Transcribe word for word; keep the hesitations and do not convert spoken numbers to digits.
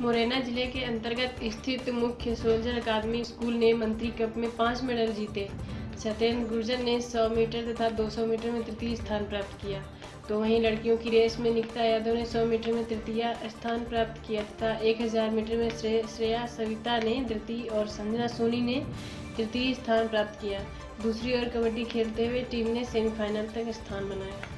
मुरैना जिले के अंतर्गत स्थित मुख्य सोल्जर अकादमी स्कूल ने मंत्री कप में पाँच मेडल जीते। सत्येंद्र गुर्जर ने सौ मीटर तथा दो सौ मीटर में तृतीय स्थान प्राप्त किया, तो वहीं लड़कियों की रेस में निकिता यादव ने सौ मीटर में तृतीय स्थान प्राप्त किया तथा एक हज़ार मीटर में श्रेया सविता ने द्वितीय और संजना सोनी ने तृतीय स्थान प्राप्त किया। दूसरी ओर कबड्डी खेलते हुए टीम ने सेमीफाइनल तक स्थान बनाया।